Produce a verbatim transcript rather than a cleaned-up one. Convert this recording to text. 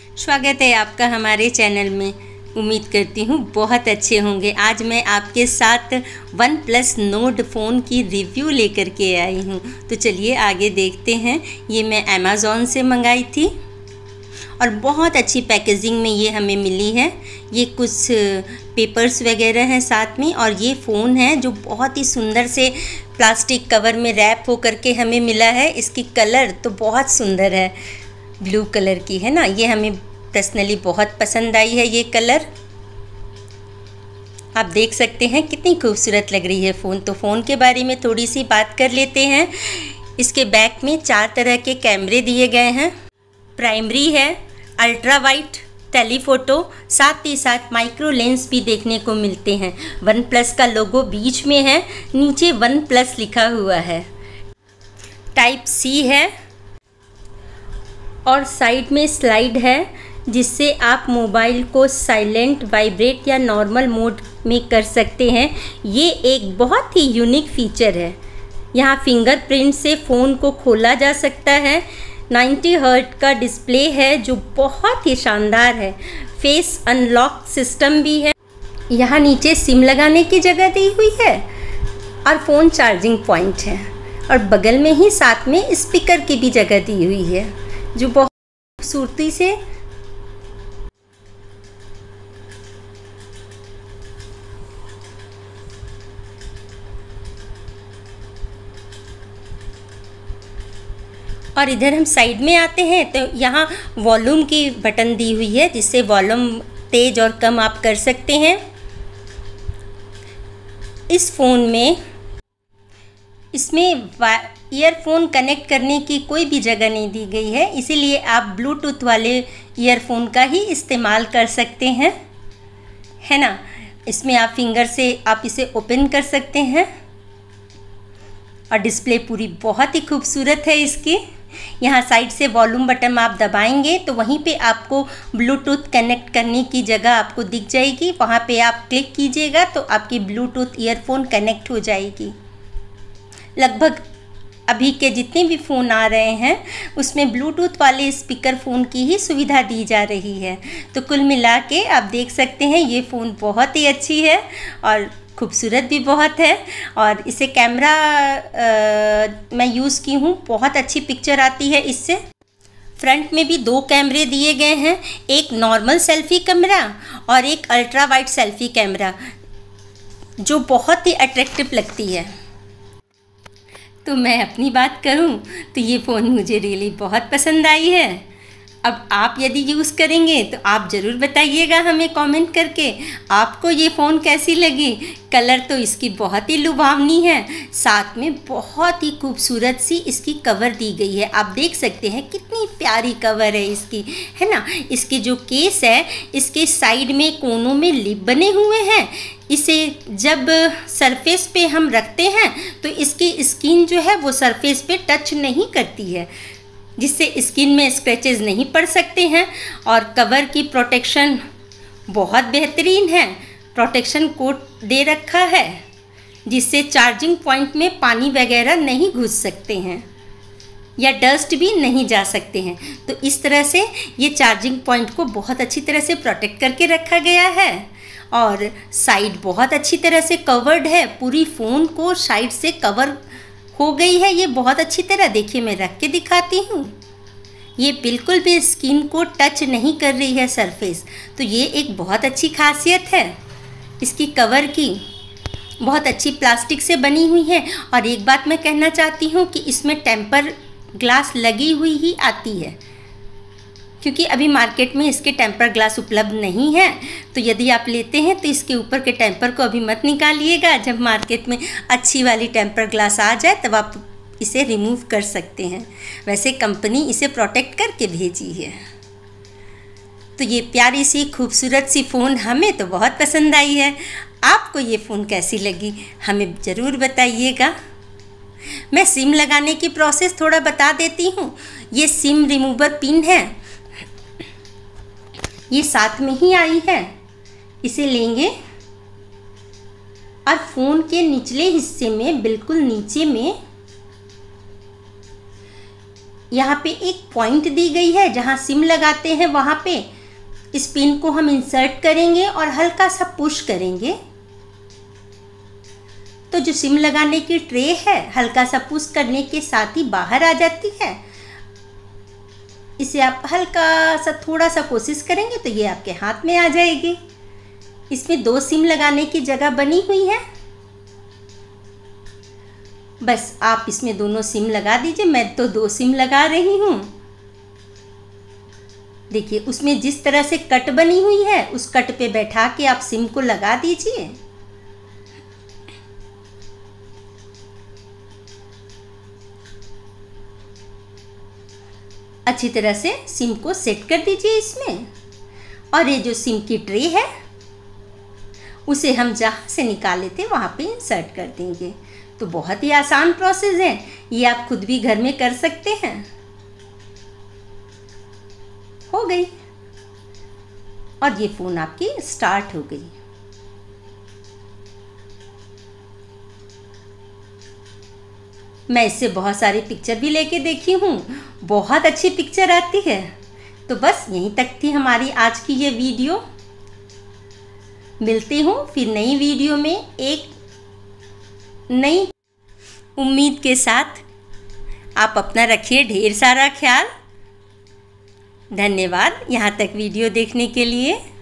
स्वागत है आपका हमारे चैनल में। उम्मीद करती हूँ बहुत अच्छे होंगे। आज मैं आपके साथ वन प्लस नोट फ़ोन की रिव्यू लेकर के आई हूँ। तो चलिए आगे देखते हैं। ये मैं अमेज़ॉन से मंगाई थी और बहुत अच्छी पैकेजिंग में ये हमें मिली है। ये कुछ पेपर्स वगैरह हैं साथ में, और ये फ़ोन है जो बहुत ही सुंदर से प्लास्टिक कवर में रैप हो करके हमें मिला है। इसकी कलर तो बहुत सुंदर है, ब्लू कलर की है ना। ये हमें पर्सनली बहुत पसंद आई है ये कलर। आप देख सकते हैं कितनी खूबसूरत लग रही है फ़ोन। तो फ़ोन के बारे में थोड़ी सी बात कर लेते हैं। इसके बैक में चार तरह के कैमरे दिए गए हैं। प्राइमरी है, अल्ट्रा वाइड, टेलीफोटो, साथ ही साथ माइक्रो लेंस भी देखने को मिलते हैं। वन प्लस का लोगो बीच में है, नीचे वन प्लस लिखा हुआ है। टाइप सी है और साइड में स्लाइड है, जिससे आप मोबाइल को साइलेंट, वाइब्रेट या नॉर्मल मोड में कर सकते हैं। ये एक बहुत ही यूनिक फीचर है। यहाँ फिंगरप्रिंट से फ़ोन को खोला जा सकता है। नब्बे हर्ट्ज का डिस्प्ले है जो बहुत ही शानदार है। फेस अनलॉक सिस्टम भी है। यहाँ नीचे सिम लगाने की जगह दी हुई है और फ़ोन चार्जिंग पॉइंट है, और बगल में ही साथ में स्पीकर की भी जगह दी हुई है जो बहुत खूबसूरती से और इधर हम साइड में आते हैं तो यहाँ वॉल्यूम की बटन दी हुई है, जिससे वॉल्यूम तेज और कम आप कर सकते हैं। इस फ़ोन में इसमें ईयरफोन कनेक्ट करने की कोई भी जगह नहीं दी गई है, इसीलिए आप ब्लूटूथ वाले ईयरफोन का ही इस्तेमाल कर सकते हैं, है ना। इसमें आप फिंगर से आप इसे ओपन कर सकते हैं, और डिस्प्ले पूरी बहुत ही खूबसूरत है इसकी। यहाँ साइड से वॉल्यूम बटन आप दबाएंगे तो वहीं पे आपको ब्लूटूथ कनेक्ट करने की जगह आपको दिख जाएगी। वहाँ पे आप क्लिक कीजिएगा तो आपकी ब्लूटूथ ईयरफोन कनेक्ट हो जाएगी। लगभग अभी के जितने भी फ़ोन आ रहे हैं उसमें ब्लूटूथ वाले स्पीकर फ़ोन की ही सुविधा दी जा रही है। तो कुल मिला के आप देख सकते हैं ये फ़ोन बहुत ही अच्छी है और खूबसूरत भी बहुत है। और इसे कैमरा आ, मैं यूज़ की हूँ, बहुत अच्छी पिक्चर आती है इससे। फ्रंट में भी दो कैमरे दिए गए हैं, एक नॉर्मल सेल्फ़ी कैमरा और एक अल्ट्रा वाइड सेल्फ़ी कैमरा, जो बहुत ही अट्रैक्टिव लगती है। तो मैं अपनी बात करूं तो ये फ़ोन मुझे रियली बहुत पसंद आई है। अब आप यदि यूज़ करेंगे तो आप ज़रूर बताइएगा हमें कमेंट करके आपको ये फ़ोन कैसी लगी। कलर तो इसकी बहुत ही लुभावनी है, साथ में बहुत ही खूबसूरत सी इसकी कवर दी गई है। आप देख सकते हैं कितनी प्यारी कवर है इसकी, है ना। इसकी जो केस है, इसके साइड में कोनों में लिप बने हुए हैं। इसे जब सरफेस पे हम रखते हैं तो इसकी स्किन जो है वो सरफेस पे टच नहीं करती है, जिससे स्किन में स्क्रैचेस नहीं पड़ सकते हैं। और कवर की प्रोटेक्शन बहुत बेहतरीन है। प्रोटेक्शन कोट दे रखा है, जिससे चार्जिंग पॉइंट में पानी वगैरह नहीं घुस सकते हैं या डस्ट भी नहीं जा सकते हैं। तो इस तरह से ये चार्जिंग पॉइंट को बहुत अच्छी तरह से प्रोटेक्ट करके रखा गया है। और साइड बहुत अच्छी तरह से कवर्ड है, पूरी फ़ोन को साइड से कवर हो गई है ये बहुत अच्छी तरह। देखिए मैं रख के दिखाती हूँ, ये बिल्कुल भी स्किन को टच नहीं कर रही है सरफेस। तो ये एक बहुत अच्छी खासियत है इसकी कवर की, बहुत अच्छी प्लास्टिक से बनी हुई है। और एक बात मैं कहना चाहती हूँ कि इसमें टेम्पर ग्लास लगी हुई ही आती है, क्योंकि अभी मार्केट में इसके टेम्पर ग्लास उपलब्ध नहीं है। तो यदि आप लेते हैं तो इसके ऊपर के टेम्पर को अभी मत निकालिएगा। जब मार्केट में अच्छी वाली टेम्पर ग्लास आ जाए तब आप इसे रिमूव कर सकते हैं। वैसे कंपनी इसे प्रोटेक्ट करके भेजी है। तो ये प्यारी सी खूबसूरत सी फ़ोन हमें तो बहुत पसंद आई है। आपको ये फ़ोन कैसी लगी हमें ज़रूर बताइएगा। मैं सिम लगाने की प्रोसेस थोड़ा बता देती हूँ। ये सिम रिमूवर पिन है, ये साथ में ही आई है। इसे लेंगे और फ़ोन के निचले हिस्से में बिल्कुल नीचे में यहाँ पे एक पॉइंट दी गई है जहाँ सिम लगाते हैं, वहाँ पे इस पिन को हम इंसर्ट करेंगे और हल्का सा पुश करेंगे तो जो सिम लगाने की ट्रे है हल्का सा पुश करने के साथ ही बाहर आ जाती है। इसे आप हल्का सा थोड़ा सा कोशिश करेंगे तो ये आपके हाथ में आ जाएगी। इसमें दो सिम लगाने की जगह बनी हुई है। बस आप इसमें दोनों सिम लगा दीजिए। मैं तो दो सिम लगा रही हूँ। देखिए उसमें जिस तरह से कट बनी हुई है उस कट पे बैठा के आप सिम को लगा दीजिए। अच्छी तरह से सिम को सेट कर दीजिए इसमें। और ये जो सिम की ट्रे है उसे हम जहाँ से निकाले थे वहाँ पे इंसर्ट कर देंगे। तो बहुत ही आसान प्रोसेस है, ये आप खुद भी घर में कर सकते हैं। हो गई और ये फ़ोन आपकी स्टार्ट हो गई। मैं इससे बहुत सारी पिक्चर भी लेके देखी हूँ, बहुत अच्छी पिक्चर आती है। तो बस यहीं तक थी हमारी आज की ये वीडियो। मिलती हूँ फिर नई वीडियो में एक नई उम्मीद के साथ। आप अपना रखिए ढेर सारा ख्याल। धन्यवाद यहाँ तक वीडियो देखने के लिए।